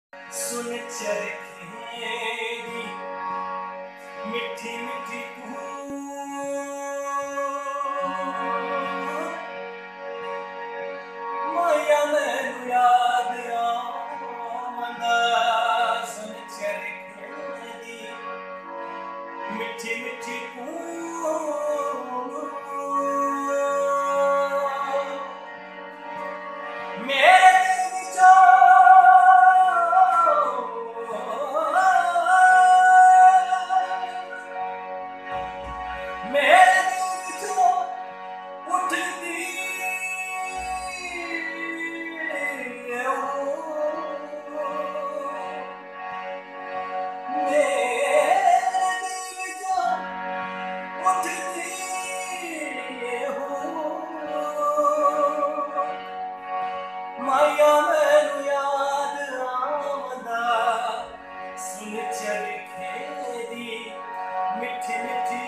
सुन चरखेरी मिठी मिठी माया मैनू याद आवंदा सुन चरखेरी मिठी मिठी मेरे दिल विचों मेरे दिल विचों उठदी माया मैनू याद आवंदा सुन चरखेरी मिठी मिठी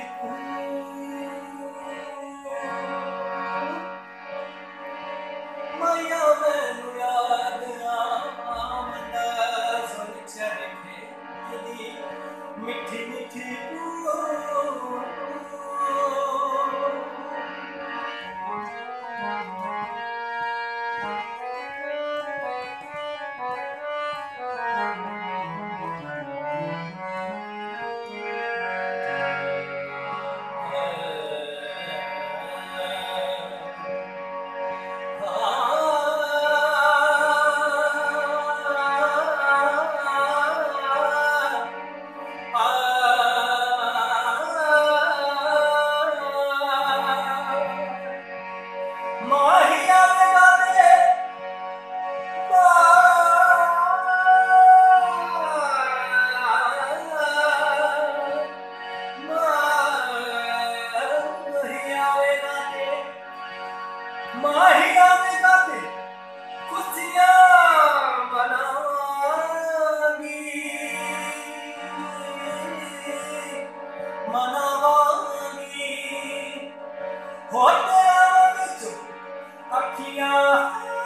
माया मैनू याद आवंदा सुन चरखेरी मिठी मिठी माहिया में गाते खुशियाँ मनावांगी मनावांगी होते विच अखियाँ